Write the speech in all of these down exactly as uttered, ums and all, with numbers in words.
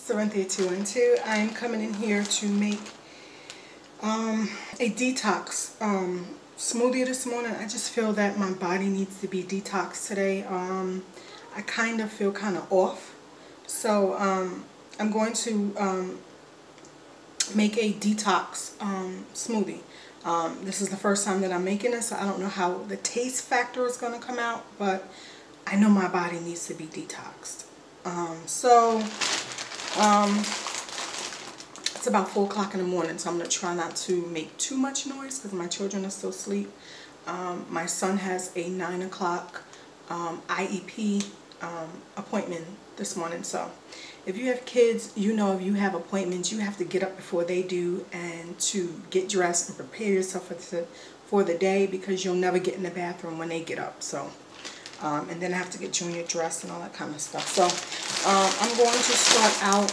Cyrinthia two one two. I am coming in here to make um, a detox um, smoothie this morning. I just feel that my body needs to be detoxed today. Um, I kind of feel kind of off. So um, I'm going to um, make a detox um, smoothie. Um, this is the first time that I'm making this, so I don't know how the taste factor is going to come out, but I know my body needs to be detoxed. Um, so um, it's about four o'clock in the morning, so I'm going to try not to make too much noise because my children are still asleep. Um, my son has a nine o'clock um, I E P um, appointment this morning, so if you have kids, you know if you have appointments, you have to get up before they do and to get dressed and prepare yourself for the, for the day, because you'll never get in the bathroom when they get up. So, um, and then I have to get Junior dressed and all that kind of stuff. So um, I'm going to start out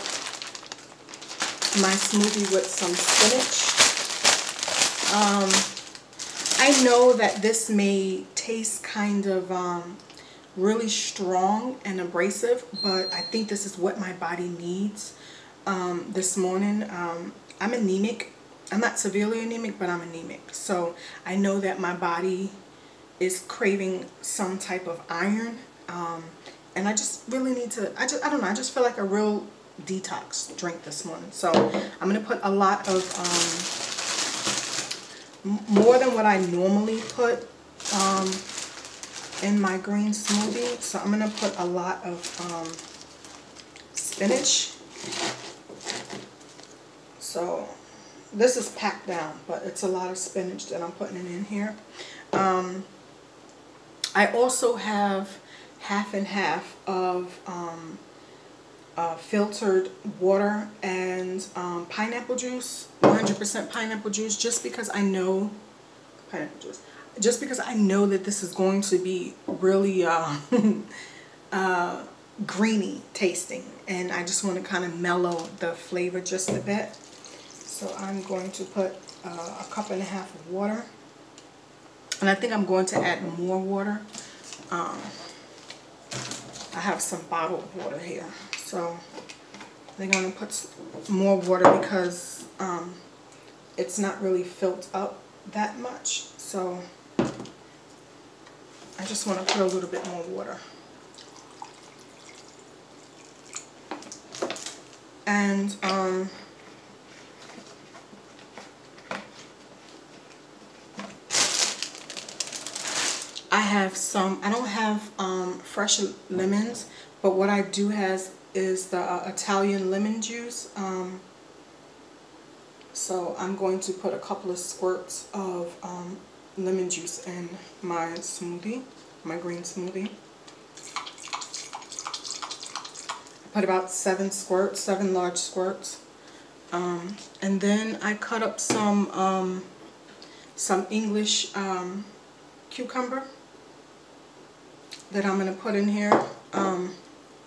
my smoothie with some spinach. Um, I know that this may taste kind of um, really strong and abrasive, but I think this is what my body needs um, this morning. Um, I'm anemic. I'm not severely anemic, but I'm anemic. So I know that my body is craving some type of iron, um, and I just really need to, I just, I don't know, I just feel like a real detox drink this morning. So I'm going to put a lot of, um, more than what I normally put, um, in my green smoothie. So I'm going to put a lot of um, spinach. So this is packed down, but it's a lot of spinach that I'm putting it in here. Um, I also have half and half of um, uh, filtered water and um, pineapple juice, one hundred percent pineapple juice, just because I know pineapple juice. Just because I know that this is going to be really uh, uh, greeny tasting, and I just want to kind of mellow the flavor just a bit. So I'm going to put uh, a cup and a half of water, and I think I'm going to add more water. Um, I have some bottled water here, so I'm going to put more water because um, it's not really filled up that much. So I just want to put a little bit more water. And um, I have some, I don't have um, fresh lemons, but what I do has is the uh, Italian lemon juice. Um, so I'm going to put a couple of squirts of um, lemon juice in my smoothie, my green smoothie. I put about seven squirts, seven large squirts. Um, and then I cut up some um, some English um, cucumber that I'm going to put in here. Um,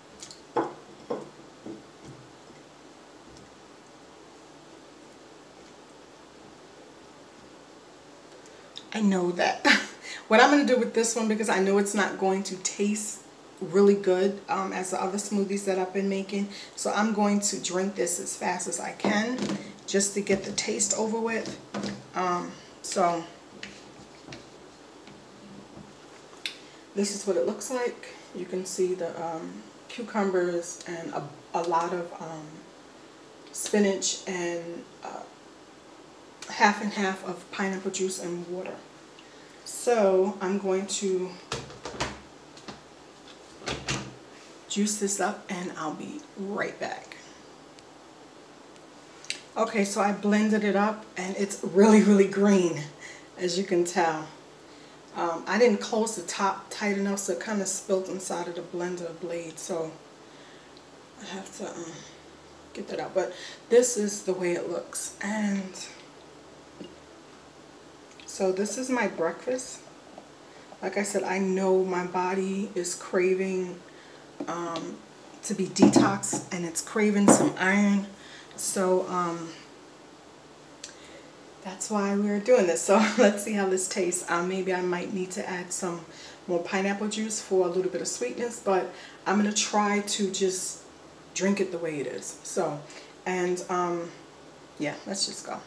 I know that what I'm going to do with this one, because I know it's not going to taste really good um, as the other smoothies that I've been making, so I'm going to drink this as fast as I can just to get the taste over with. Um, so this is what it looks like. You can see the um, cucumbers and a, a lot of um, spinach and uh, half and half of pineapple juice and water. So I'm going to juice this up and I'll be right back. Okay, so I blended it up and it's really, really green, as you can tell. Um, I didn't close the top tight enough, so it kind of spilled inside of the blender blade, so I have to um, get that out. But this is the way it looks, and so this is my breakfast. Like I said, I know my body is craving um, to be detoxed, and it's craving some iron. So um, that's why we're doing this. So let's see how this tastes. Um, maybe I might need to add some more pineapple juice for a little bit of sweetness, but I'm going to try to just drink it the way it is. So, and um, yeah, let's just go.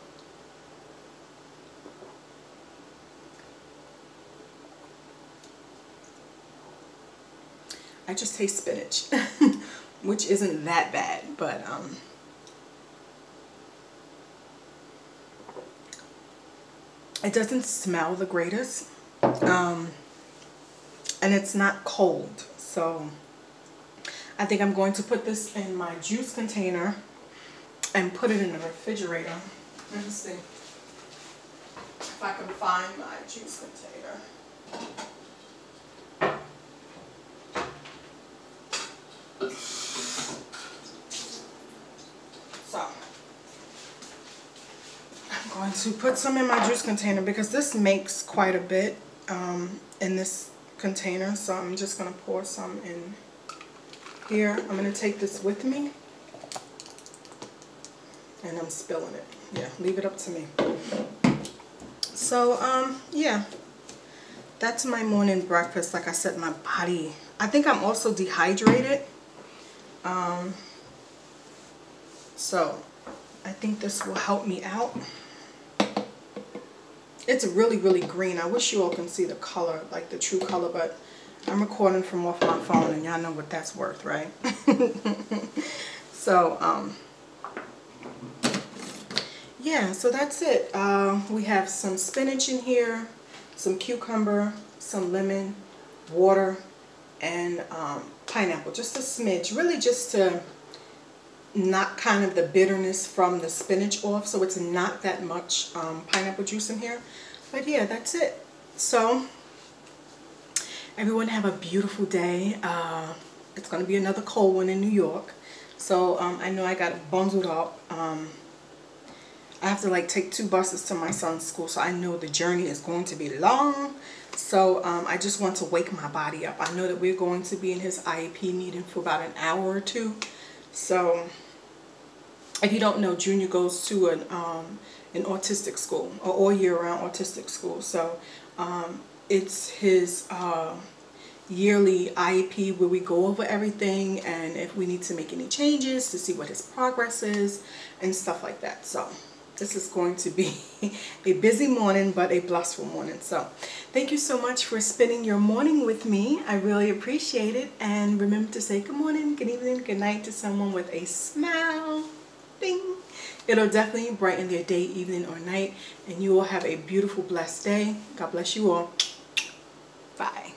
I just taste spinach, which isn't that bad, but um, it doesn't smell the greatest, um, and it's not cold. So I think I'm going to put this in my juice container and put it in the refrigerator. Let me see if I can find my juice container. So I'm going to put some in my juice container because this makes quite a bit um, in this container. So I'm just going to pour some in here. I'm going to take this with me. And I'm spilling it. Yeah, leave it up to me. So, um, yeah. That's my morning breakfast. Like I said, my body. I think I'm also dehydrated. Um, so, I think this will help me out. It's really, really green. I wish you all can see the color, like the true color, but I'm recording from off my phone, and y'all know what that's worth, right? So, um, yeah, so that's it. Uh, we have some spinach in here, some cucumber, some lemon, water, and um, pineapple. Just a smidge, really just to knock kind of the bitterness from the spinach off. So it's not that much um, pineapple juice in here. But yeah, that's it. So everyone have a beautiful day. Uh, it's going to be another cold one in New York. So um, I know I got bundled up. Um, I have to like take two buses to my son's school, so I know the journey is going to be long. So um, I just want to wake my body up. I know that we're going to be in his I E P meeting for about an hour or two. So if you don't know, Junior goes to an um, an autistic school, or all year round autistic school. So um, it's his uh, yearly I E P where we go over everything and if we need to make any changes to see what his progress is and stuff like that. So this is going to be a busy morning, but a blissful morning. So thank you so much for spending your morning with me. I really appreciate it. And remember to say good morning, good evening, good night to someone with a smile. Ding. It'll definitely brighten their day, evening, or night. And you will have a beautiful, blessed day. God bless you all. Bye.